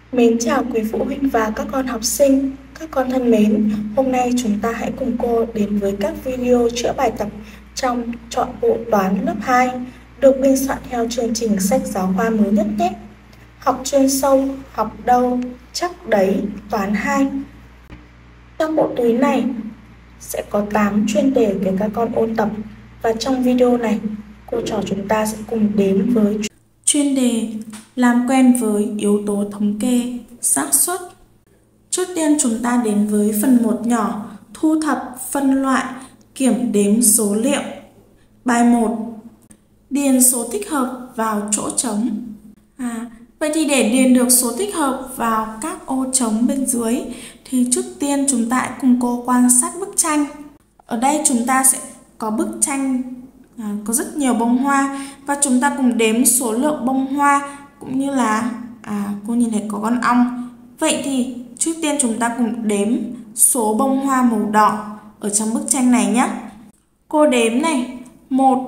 Mến chào quý phụ huynh và các con học sinh. Các con thân mến, hôm nay chúng ta hãy cùng cô đến với các video chữa bài tập trong chọn bộ toán lớp 2 được biên soạn theo chương trình sách giáo khoa mới nhất nhé. Học chuyên sâu, học đâu, chắc đấy, toán 2. Trong bộ túi này sẽ có 8 chuyên đề để các con ôn tập. Và trong video này, cô trò chúng ta sẽ cùng đến với chuyên đề làm quen với yếu tố thống kê, xác suất. Trước tiên chúng ta đến với phần 1 nhỏ, thu thập, phân loại, kiểm đếm số liệu. Bài 1. Điền số thích hợp vào chỗ trống. Vậy thì để điền được số thích hợp vào các ô trống bên dưới thì trước tiên chúng ta hãy cùng cô quan sát bức tranh. Ở đây chúng ta sẽ có bức tranh có rất nhiều bông hoa và chúng ta cùng đếm số lượng bông hoa cũng như là cô nhìn thấy có con ong. Vậy thì trước tiên chúng ta cùng đếm số bông hoa màu đỏ ở trong bức tranh này nhé. Cô đếm này: 1,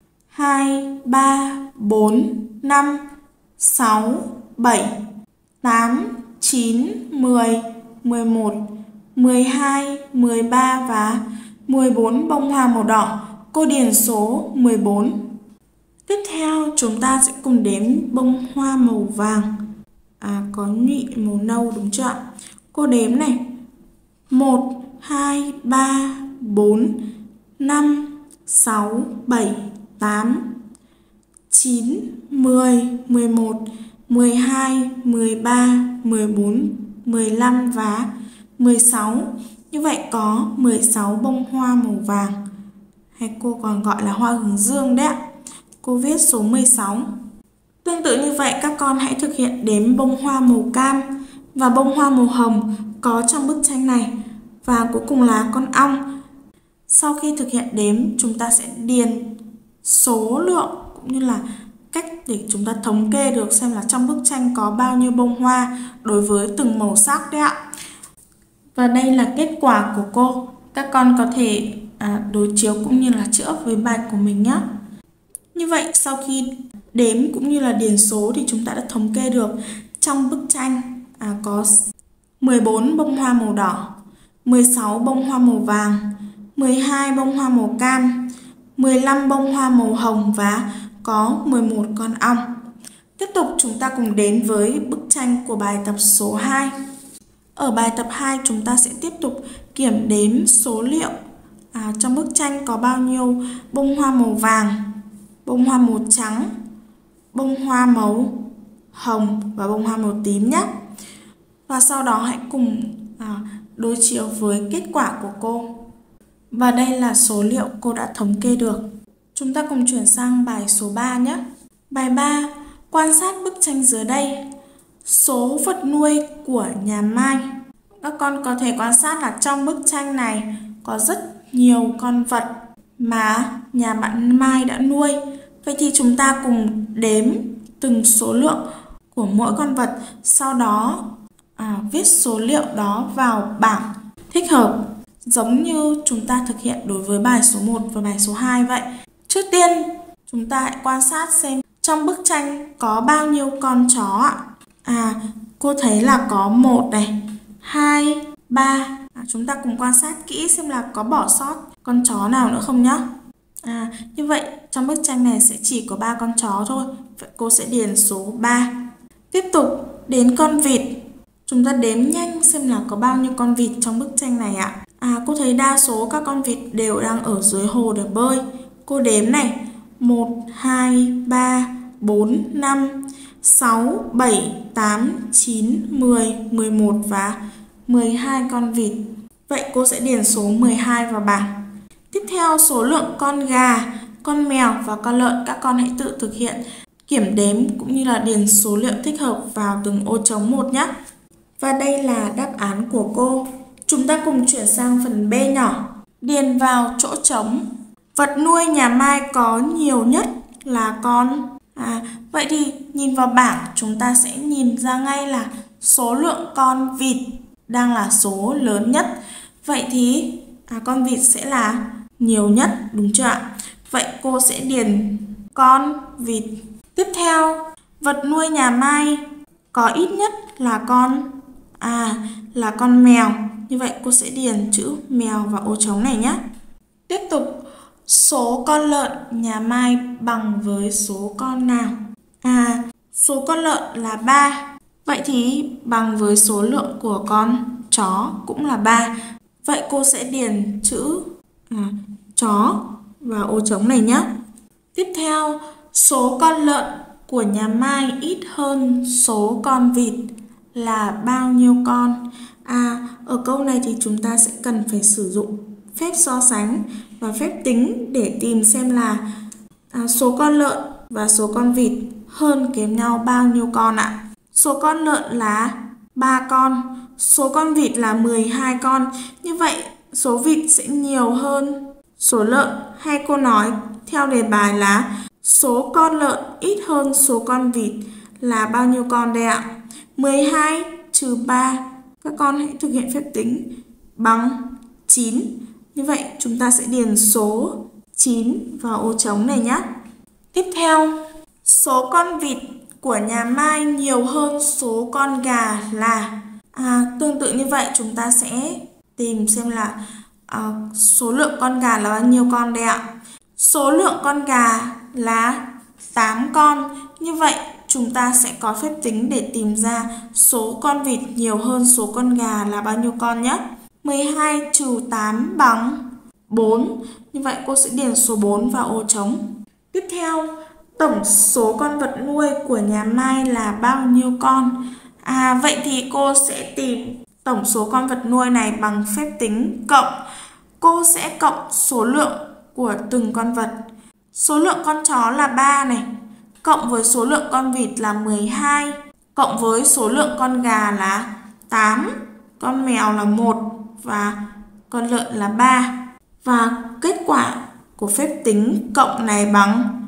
2, 3, 4, 5, 6, 7, 8, 9, 10, 11, 12, 13 và 14 bông hoa màu đỏ. Cô điền số 14. Tiếp theo chúng ta sẽ cùng đếm bông hoa màu vàng, có nhụy màu nâu đúng chưa ạ? Cô đếm này: 1, 2, 3, 4, 5, 6, 7, 8, 9, 10, 11, 12, 13, 14, 15 và 16. Như vậy có 16 bông hoa màu vàng, hay cô còn gọi là hoa hướng dương đấy ạ. Cô viết số 16. Tương tự như vậy, các con hãy thực hiện đếm bông hoa màu cam và bông hoa màu hồng có trong bức tranh này. Và cuối cùng là con ong. Sau khi thực hiện đếm, chúng ta sẽ điền số lượng cũng như là cách để chúng ta thống kê được xem là trong bức tranh có bao nhiêu bông hoa đối với từng màu sắc đấy ạ. Và đây là kết quả của cô. Các con có thể đối chiếu cũng như là chữa với bài của mình nhé. Như vậy sau khi đếm cũng như là điền số thì chúng ta đã thống kê được trong bức tranh có 14 bông hoa màu đỏ, 16 bông hoa màu vàng, 12 bông hoa màu cam, 15 bông hoa màu hồng và có 11 con ong. Tiếp tục chúng ta cùng đến với bức tranh của bài tập số 2. Ở bài tập 2 chúng ta sẽ tiếp tục kiểm đếm số liệu. Trong bức tranh có bao nhiêu bông hoa màu vàng, bông hoa màu trắng, bông hoa màu hồng và bông hoa màu tím nhé. Và sau đó hãy cùng đối chiếu với kết quả của cô. Và đây là số liệu cô đã thống kê được. Chúng ta cùng chuyển sang bài số 3 nhé. Bài 3. Quan sát bức tranh dưới đây. Số vật nuôi của nhà Mai. Các con có thể quan sát là trong bức tranh này có rất nhiều con vật mà nhà bạn Mai đã nuôi. Vậy thì chúng ta cùng đếm từng số lượng của mỗi con vật, sau đó viết số liệu đó vào bảng thích hợp, giống như chúng ta thực hiện đối với bài số 1 và bài số 2 vậy. Trước tiên chúng ta hãy quan sát xem trong bức tranh có bao nhiêu con chó ạ. Cô thấy là có 1 này, 2, 3. Chúng ta cùng quan sát kỹ xem là có bỏ sót con chó nào nữa không nhé. Như vậy trong bức tranh này sẽ chỉ có 3 con chó thôi. Vậy cô sẽ điền số 3. Tiếp tục đến con vịt. Chúng ta đếm nhanh xem là có bao nhiêu con vịt trong bức tranh này ạ. Cô thấy đa số các con vịt đều đang ở dưới hồ để bơi. Cô đếm này: 1, 2, 3, 4, 5, 6, 7, 8, 9, 10, 11 và 12 con vịt. Vậy cô sẽ điền số 12 vào bảng. Tiếp theo số lượng con gà, con mèo và con lợn, các con hãy tự thực hiện kiểm đếm cũng như là điền số liệu thích hợp vào từng ô trống một nhé. Và đây là đáp án của cô. Chúng ta cùng chuyển sang phần B nhỏ. Điền vào chỗ trống. Vật nuôi nhà Mai có nhiều nhất là con. Vậy thì nhìn vào bảng chúng ta sẽ nhìn ra ngay là số lượng con vịt đang là số lớn nhất. Vậy thì con vịt sẽ là nhiều nhất, đúng chưa ạ? Vậy cô sẽ điền con vịt. Tiếp theo, vật nuôi nhà Mai có ít nhất là là con mèo. Như vậy cô sẽ điền chữ mèo vào ô trống này nhé. Tiếp tục, số con lợn nhà Mai bằng với số con nào? Số con lợn là 3. Vậy thì bằng với số lượng của con chó cũng là 3. Vậy cô sẽ điền chữ chó vào ô trống này nhé. Tiếp theo, số con lợn của nhà Mai ít hơn số con vịt là bao nhiêu con? Ở câu này thì chúng ta sẽ cần phải sử dụng phép so sánh và phép tính để tìm xem là số con lợn và số con vịt hơn kém nhau bao nhiêu con ạ? Số con lợn là 3 con, số con vịt là 12 con. Như vậy số vịt sẽ nhiều hơn số lợn, hay cô nói theo đề bài là số con lợn ít hơn số con vịt là bao nhiêu con đây ạ? 12 trừ 3, các con hãy thực hiện phép tính, bằng 9. Như vậy chúng ta sẽ điền số 9 vào ô trống này nhé. Tiếp theo, số con vịt của nhà Mai nhiều hơn số con gà là tương tự như vậy chúng ta sẽ tìm xem là số lượng con gà là bao nhiêu con đây ạ? Số lượng con gà là 8 con. Như vậy chúng ta sẽ có phép tính để tìm ra số con vịt nhiều hơn số con gà là bao nhiêu con nhé. 12 trừ 8 bằng 4. Như vậy cô sẽ điền số 4 vào ô trống. Tiếp theo, tổng số con vật nuôi của nhà Mai là bao nhiêu con? Vậy thì cô sẽ tìm tổng số con vật nuôi này bằng phép tính cộng. Cô sẽ cộng số lượng của từng con vật. Số lượng con chó là 3 này, cộng với số lượng con vịt là 12, cộng với số lượng con gà là 8, con mèo là 1 và con lợn là 3. Và kết quả của phép tính cộng này bằng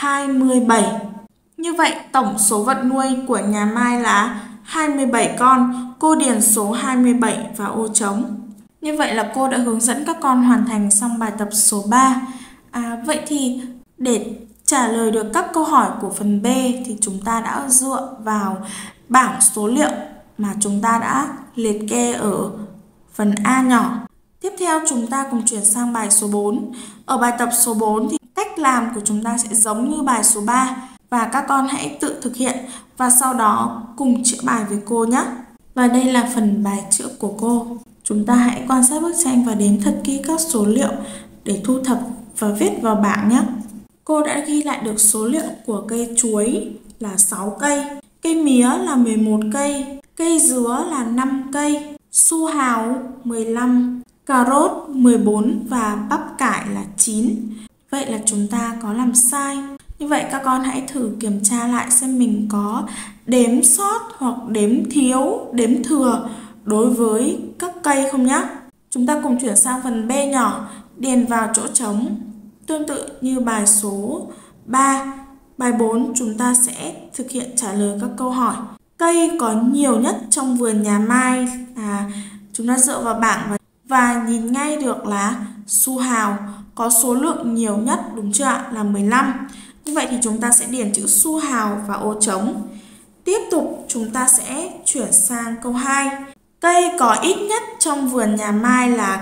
27. Như vậy tổng số vật nuôi của nhà Mai là 27 con. Cô điền số 27 vào ô trống. Như vậy là cô đã hướng dẫn các con hoàn thành xong bài tập số 3. Vậy thì để trả lời được các câu hỏi của phần B thì chúng ta đã dựa vào bảng số liệu mà chúng ta đã liệt kê ở phần A nhỏ. Tiếp theo chúng ta cùng chuyển sang bài số 4. Ở bài tập số 4 thì cách làm của chúng ta sẽ giống như bài số 3 và các con hãy tự thực hiện và sau đó cùng chữa bài với cô nhé. Và đây là phần bài chữa của cô. Chúng ta hãy quan sát bức tranh và đếm thật kỹ các số liệu để thu thập và viết vào bảng nhé. Cô đã ghi lại được số liệu của cây chuối là 6 cây, cây mía là 11 cây, cây dứa là 5 cây, su hào 15, cà rốt 14 và bắp cải là 9. Vậy là chúng ta có làm sai. Như vậy các con hãy thử kiểm tra lại xem mình có đếm sót hoặc đếm thiếu, đếm thừa đối với các cây không nhé. Chúng ta cùng chuyển sang phần B nhỏ, điền vào chỗ trống. Tương tự như bài số 3, bài 4 chúng ta sẽ thực hiện trả lời các câu hỏi. Cây có nhiều nhất trong vườn nhà Mai chúng ta dựa vào bảng và nhìn ngay được là su hào có số lượng nhiều nhất, đúng chưa ạ? Là 15. Như vậy thì chúng ta sẽ điền chữ su hào vào ô trống. Tiếp tục chúng ta sẽ chuyển sang câu 2. Cây có ít nhất trong vườn nhà Mai là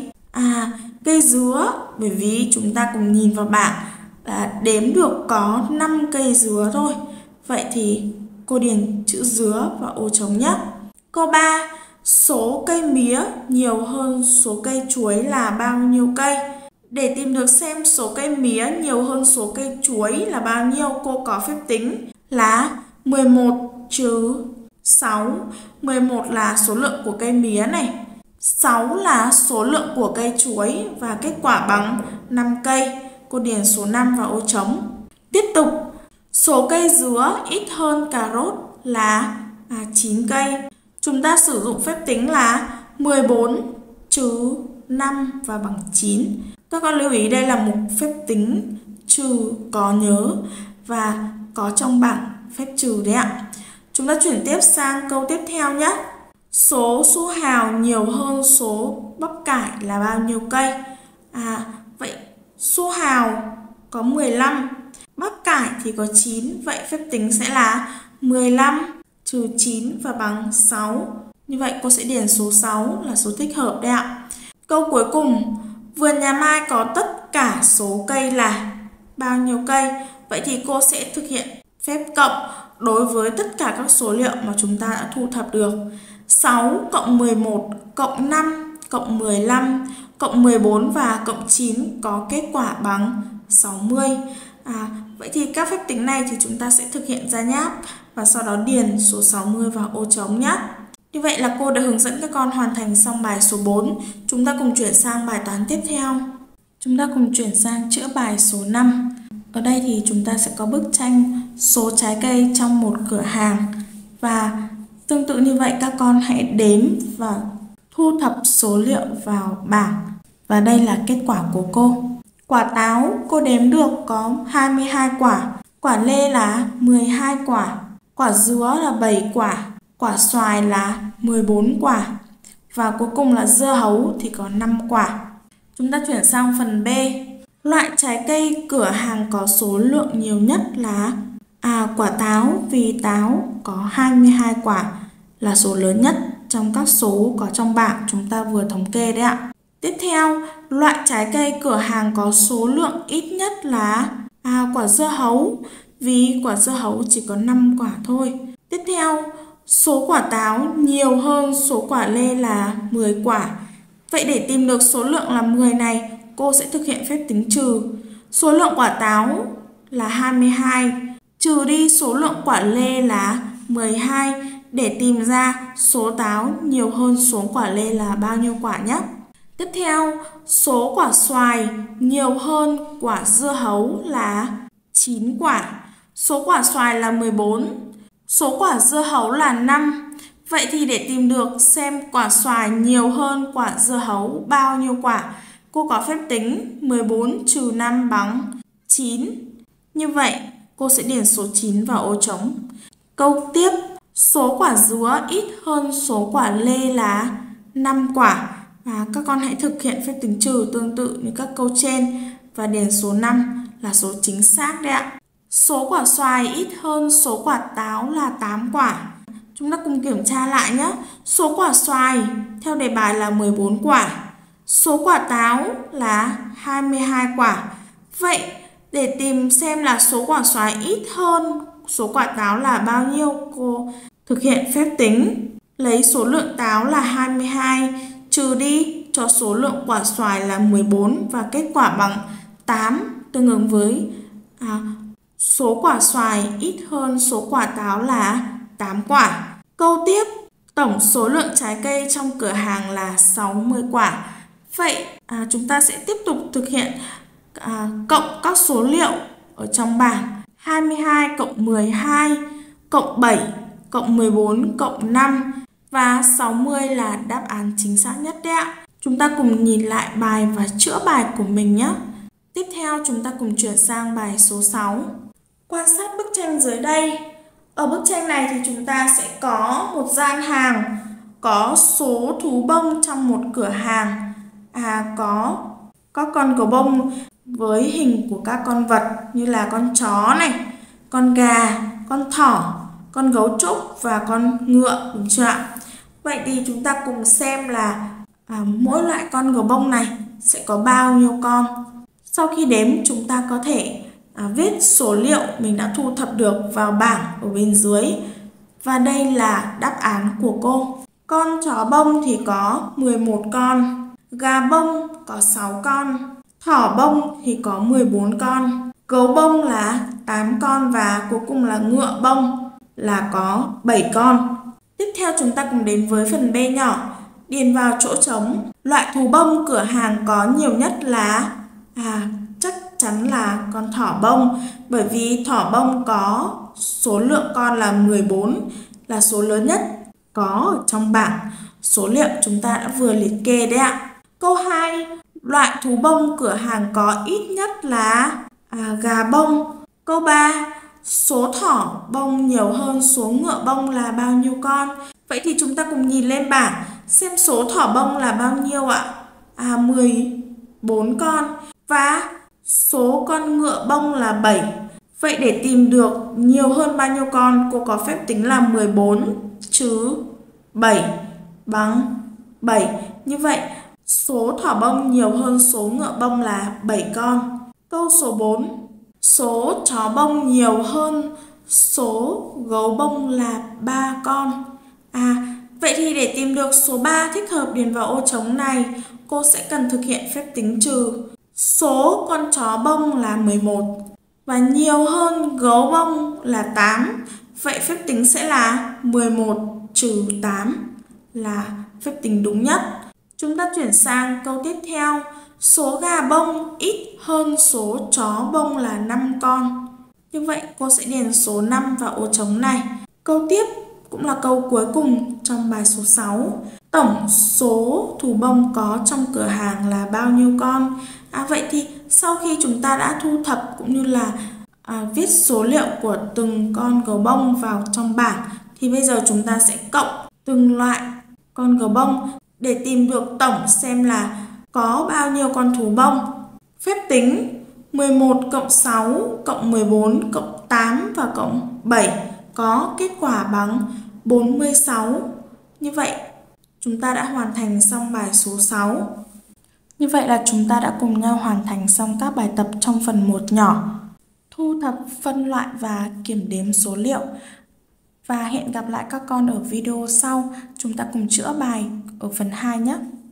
cây dứa, bởi vì chúng ta cùng nhìn vào bảng là đếm được có 5 cây dứa thôi. Vậy thì cô điền chữ dứa vào ô trống nhé. Câu 3. Số cây mía nhiều hơn số cây chuối là bao nhiêu cây? Để tìm được xem số cây mía nhiều hơn số cây chuối là bao nhiêu, cô có phép tính là 11 trừ 6. 11 là số lượng của cây mía này, 6 là số lượng của cây chuối và kết quả bằng 5 cây. Cô điền số 5 vào ô trống. Tiếp tục, số cây dứa ít hơn cà rốt là 9 cây. Chúng ta sử dụng phép tính là 14 trừ 5 và bằng 9. Các con lưu ý đây là một phép tính trừ có nhớ và có trong bảng phép trừ đấy ạ. Chúng ta chuyển tiếp sang câu tiếp theo nhé. Số su hào nhiều hơn số bắp cải là bao nhiêu cây? Vậy su hào có 15, bắp cải thì có 9. Vậy phép tính sẽ là 15 trừ 9 và bằng 6. Như vậy cô sẽ điền số 6 là số thích hợp đấy ạ. Câu cuối cùng, vườn nhà Mai có tất cả số cây là bao nhiêu cây? Vậy thì cô sẽ thực hiện phép cộng đối với tất cả các số liệu mà chúng ta đã thu thập được. 6 cộng 11 cộng 5 cộng 15 cộng 14 và cộng 9 có kết quả bằng 60. Vậy thì các phép tính này thì chúng ta sẽ thực hiện ra nháp và sau đó điền số 60 vào ô trống nhé. Như vậy là cô đã hướng dẫn các con hoàn thành xong bài số 4. Chúng ta cùng chuyển sang bài toán tiếp theo. Chúng ta cùng chuyển sang chữa bài số 5. Ở đây thì chúng ta sẽ có bức tranh số trái cây trong một cửa hàng. Và tương tự như vậy các con hãy đếm và thu thập số liệu vào bảng. Và đây là kết quả của cô. Quả táo cô đếm được có 22 quả. Quả lê là 12 quả. Quả dứa là 7 quả. Quả xoài là 14 quả. Và cuối cùng là dưa hấu thì có 5 quả. Chúng ta chuyển sang phần B. Loại trái cây cửa hàng có số lượng nhiều nhất là quả táo, vì táo có 22 quả là số lớn nhất trong các số có trong bảng chúng ta vừa thống kê đấy ạ. Tiếp theo, loại trái cây cửa hàng có số lượng ít nhất là quả dưa hấu, vì quả dưa hấu chỉ có 5 quả thôi. Tiếp theo, số quả táo nhiều hơn số quả lê là 10 quả. Vậy để tìm được số lượng là 10 này, cô sẽ thực hiện phép tính trừ. Số lượng quả táo là 22, trừ đi số lượng quả lê là 12 để tìm ra số táo nhiều hơn số quả lê là bao nhiêu quả nhé. Tiếp theo, số quả xoài nhiều hơn quả dưa hấu là 9 quả. Số quả xoài là 14, số quả dưa hấu là 5. Vậy thì để tìm được xem quả xoài nhiều hơn quả dưa hấu bao nhiêu quả, cô có phép tính 14 trừ 5 bằng 9. Như vậy, cô sẽ điền số 9 vào ô trống. Câu tiếp, số quả dứa ít hơn số quả lê là 5 quả. Và các con hãy thực hiện phép tính trừ tương tự như các câu trên và điền số 5 là số chính xác đấy ạ. Số quả xoài ít hơn số quả táo là 8 quả. Chúng ta cùng kiểm tra lại nhé. Số quả xoài theo đề bài là 14 quả. Số quả táo là 22 quả. Vậy để tìm xem là số quả xoài ít hơn số quả táo là bao nhiêu, cô thực hiện phép tính. Lấy số lượng táo là 22 trừ đi cho số lượng quả xoài là 14 và kết quả bằng 8, tương ứng với số quả xoài ít hơn số quả táo là 8 quả. Câu tiếp, tổng số lượng trái cây trong cửa hàng là 60 quả. Vậy chúng ta sẽ tiếp tục thực hiện cộng các số liệu ở trong bảng. 22 cộng 12 cộng 7 cộng 14 cộng 5 và 60 là đáp án chính xác nhất đấy ạ. Chúng ta cùng nhìn lại bài và chữa bài của mình nhé. Tiếp theo chúng ta cùng chuyển sang bài số 6. Quan sát bức tranh dưới đây. Ở bức tranh này thì chúng ta sẽ có một gian hàng, có số thú bông trong một cửa hàng. Có các con gấu bông với hình của các con vật như là con chó này, con gà, con thỏ, con gấu trúc và con ngựa, đúng chưa ạ? Vậy thì chúng ta cùng xem là mỗi loại con gấu bông này sẽ có bao nhiêu con. Sau khi đếm chúng ta có thể viết số liệu mình đã thu thập được vào bảng ở bên dưới. Và đây là đáp án của cô. Con chó bông thì có 11 con, gà bông có 6 con, thỏ bông thì có 14 con, gấu bông là 8 con và cuối cùng là ngựa bông là có 7 con. Tiếp theo chúng ta cùng đến với phần B nhỏ. Điền vào chỗ trống. Loại thú bông cửa hàng có nhiều nhất là chắc chắn là con thỏ bông, bởi vì thỏ bông có số lượng con là 14 là số lớn nhất có ở trong bảng số liệu chúng ta đã vừa liệt kê đấy ạ. Câu 2, loại thú bông cửa hàng có ít nhất là gà bông. Câu 3, số thỏ bông nhiều hơn số ngựa bông là bao nhiêu con? Vậy thì chúng ta cùng nhìn lên bảng xem số thỏ bông là bao nhiêu ạ? 14 con. Và số con ngựa bông là 7. Vậy để tìm được nhiều hơn bao nhiêu con, cô có phép tính là 14 trừ 7 bằng 7. Như vậy, số thỏ bông nhiều hơn số ngựa bông là 7 con. Câu số 4. Số chó bông nhiều hơn số gấu bông là 3 con. Vậy thì để tìm được số 3 thích hợp điền vào ô trống này, cô sẽ cần thực hiện phép tính trừ. Số con chó bông là 11 và nhiều hơn gấu bông là 8. Vậy phép tính sẽ là 11 trừ 8 là phép tính đúng nhất. Chúng ta chuyển sang câu tiếp theo. Số gà bông ít hơn số chó bông là 5 con. Như vậy cô sẽ điền số 5 vào ô trống này. Câu tiếp cũng là câu cuối cùng trong bài số 6. Tổng số thú bông có trong cửa hàng là bao nhiêu con? Vậy thì sau khi chúng ta đã thu thập cũng như là viết số liệu của từng con gấu bông vào trong bảng, thì bây giờ chúng ta sẽ cộng từng loại con gấu bông để tìm được tổng xem là có bao nhiêu con thú bông. Phép tính 11 cộng 6 cộng 14 cộng 8 và cộng 7 có kết quả bằng 46. Như vậy, chúng ta đã hoàn thành xong bài số 6. Như vậy là chúng ta đã cùng nhau hoàn thành xong các bài tập trong phần 1 nhỏ. Thu thập, phân loại và kiểm đếm số liệu. Và hẹn gặp lại các con ở video sau. Chúng ta cùng chữa bài ở phần 2 nhé.